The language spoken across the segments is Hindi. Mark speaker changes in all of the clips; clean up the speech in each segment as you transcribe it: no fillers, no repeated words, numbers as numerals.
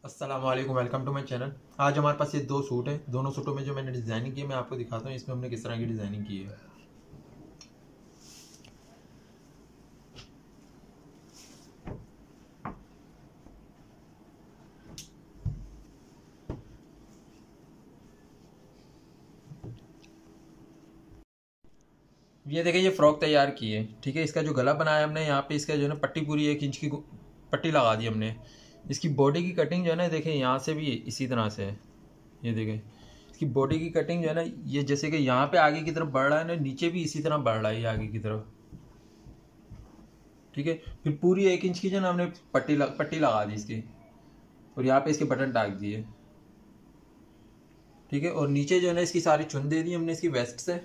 Speaker 1: अस्सलाम वालेकुम, वेलकम टू माय चैनल। आज हमारे पास ये दो सूट हैं। दोनों सूटों में जो मैंने डिज़ाइनिंग की है मैं आपको दिखाता हूँ इसमें हमने किस तरह की डिज़ाइनिंग की है। ये देखिए, ये फ़्रॉक तैयार की है। ठीक है, इसका जो गला बनाया हमने, यहाँ पे इसका जो है ना पट्टी पूरी 1 इंच की पट्टी लगा दी हमने। इसकी बॉडी की कटिंग जो है ना, देखिए यहाँ से भी इसी तरह से है। ये देखें, इसकी बॉडी की कटिंग जो है ना, ये जैसे कि यहाँ पे आगे की तरफ बढ़ रहा है ना, नीचे भी इसी तरह बढ़ रहा है ये आगे की तरफ। ठीक है, फिर पूरी 1 इंच की जो है ना हमने पट्टी लगा दी इसकी, और यहाँ पे इसके बटन टाक दिए। ठीक है, और नीचे जो है ना इसकी सारी चुन दे दी हमने इसकी वेस्ट से,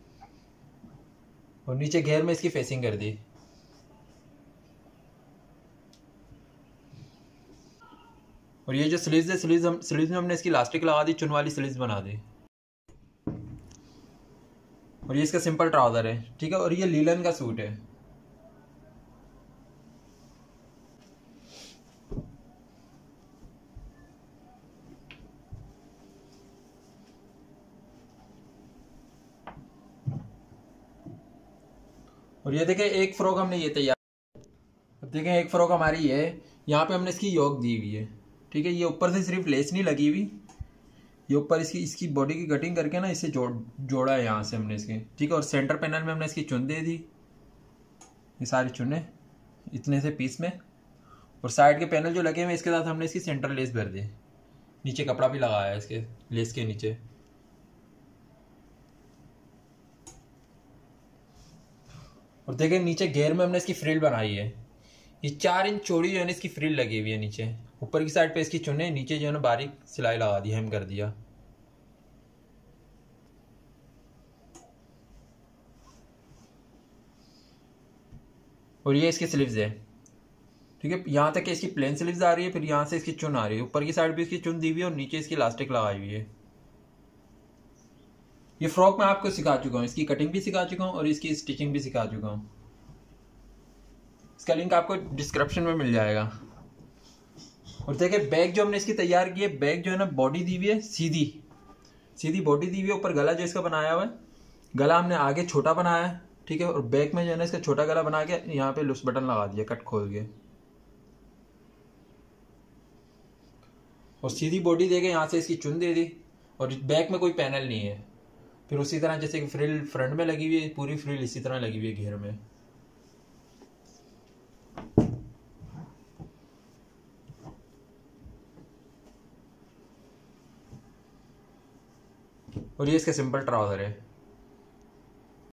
Speaker 1: और नीचे घेर में इसकी फेसिंग कर दी। और ये जो स्लीव्स है, स्लीव्स में हमने इसकी इलास्टिक लगा दी, चुन वाली स्लीव्स बना दी। और ये इसका सिंपल ट्राउजर है। ठीक है, और ये लीलन का सूट है। और ये देखें, एक फ्रॉक हमने ये तैयार, अब देखें एक फ्रॉक हमारी है। यहाँ पे हमने इसकी योक दी हुई है। ठीक है, ये ऊपर से सिर्फ लेस नहीं लगी हुई, ये ऊपर इसकी इसकी बॉडी की कटिंग करके ना इसे जोड़ा है यहाँ से हमने इसके। ठीक है, और सेंटर पैनल में हमने इसकी चुन दे दी, ये सारी चुने इतने से पीस में। और साइड के पैनल जो लगे हुए इसके साथ हमने इसकी सेंटर लेस भर दी। नीचे कपड़ा भी लगाया है इसके लेस के नीचे। और देखें, नीचे घेर में हमने इसकी फ्रिल बनाई है। ये 4 इंच चौड़ी जो है ना इसकी फ्रिल लगी हुई है नीचे। ऊपर की साइड पे इसकी चुने, नीचे जो है ना बारीक सिलाई लगा दी, हेम कर दिया। और ये इसकी स्लीव्स है। ठीक है, यहाँ तक इसकी प्लेन स्लीव्स आ रही है, फिर यहाँ से इसकी चुन आ रही है। ऊपर की साइड भी इसकी चुन दी हुई है और नीचे इसकी इलास्टिक लगाई हुई है। ये फ्रॉक मैं आपको सिखा चुका हूँ, इसकी कटिंग भी सिखा चुका हूँ और इसकी स्टिचिंग भी सिखा चुका हूँ। इसका लिंक आपको डिस्क्रिप्शन में मिल जाएगा। और देखिए, बैग जो हमने इसकी तैयार की है, बैग जो है ना बॉडी दी हुई है सीधी सीधी बॉडी दी हुई है। ऊपर गला जो इसका बनाया हुआ है, गला हमने आगे छोटा बनाया है। ठीक है, और बैक में जो है ना इसका छोटा गला बना के यहाँ पे लुस बटन लगा दिया कट खोल के। और सीधी बॉडी देके यहाँ से इसकी चुन दे दी, और बैक में कोई पैनल नहीं है। फिर उसी तरह जैसे कि फ्रिल फ्रंट में लगी हुई है, पूरी फ्रिल इसी तरह लगी हुई है घेर में। और ये इसका सिंपल ट्राउजर है।